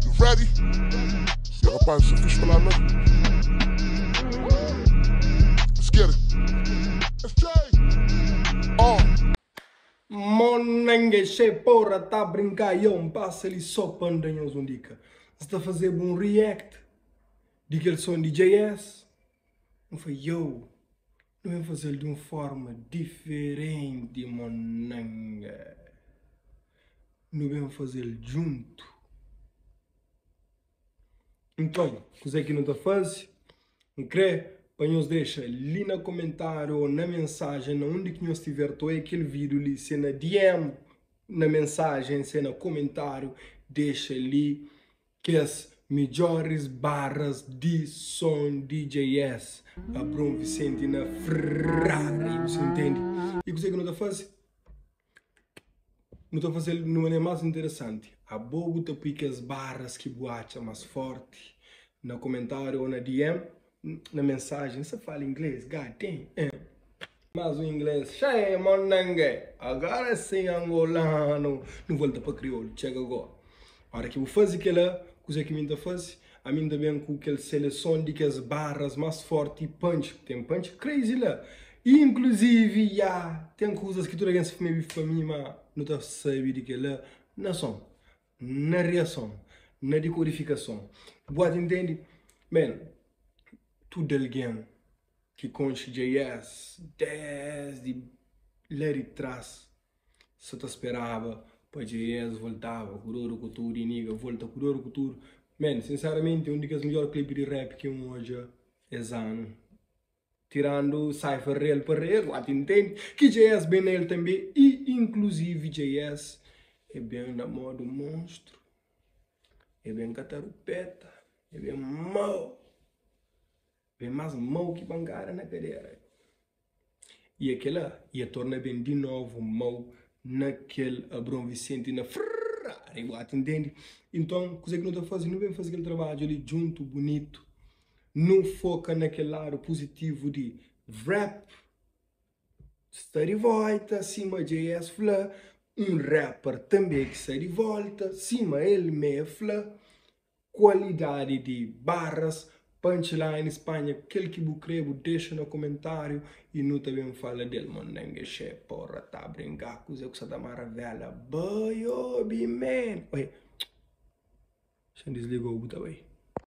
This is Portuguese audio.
You ready? Se rapaz, você fiz falar não? Let's get it. Let's try. Monangue, porra, tá a brincar, eu passa ali só pandanhos um dica. Você está a fazer um react de aquele som de JS? Não foi eu. Não vou fazer de uma forma diferente, monanga. Não vamos fazer junto. Então, coisa que não está fazendo? Não crê? Para nos deixa ali no comentário ou na mensagem, onde que nós estiver, todo aquele vídeo ali, se na DM, na mensagem, se no comentário, deixa ali que as melhores barras de som DJS. A Bruno Vicente na Ferrari, você entende? E coisa que não está fazendo? Não está fazendo, não é mais interessante. A boa está pique as barras que boate mais forte. No comentário ou na DM, na mensagem, você fala inglês? God damn. Mas o inglês, cheio, monangue. Agora sim, angolano. Não volta para crioulo, chega agora. A hora que eu vou fazer aquela coisa que eu faço, a mim também com aquela seleção de que as barras mais fortes e punch. Tem punch crazy lá. E, inclusive, tem coisas que tu não sabe para mim, mas não está sabendo de que lá, na som, na reação, na decodificação. Você entende? Bem, tudo alguém que conhece JS desde lá de trás, se tu esperava para JS voltava, curoro cultura, iniga, volta curoro cultura. Man, sinceramente, um dos melhores clipes de rap que eu hoje é Zano. Tirando Cypher real para real, você entende? Que JS bem nele também, e inclusive JS é bem na modo monstro, é bem catarupeta, é bem mau. Vem mais mau que bangara na cadeira. E aquela ia tornar bem de novo mau naquele Abrão Vicente na Ferrari, você entende? Então, coisa que não está fazendo, não vem fazer aquele trabalho ali junto, bonito. Não foca naquele lado positivo de rap. Está de volta, cima JS Fla. Um rapper também que está de volta, cima ele meia Fla. Qualidade de barras, punchline Espanha, aquele que eu creio, deixa no comentário e não também fala dele, monangue, porra, tá a brincar com você que você tá maravilha, boy, man. Oi, deixa eu desligar o botão aí.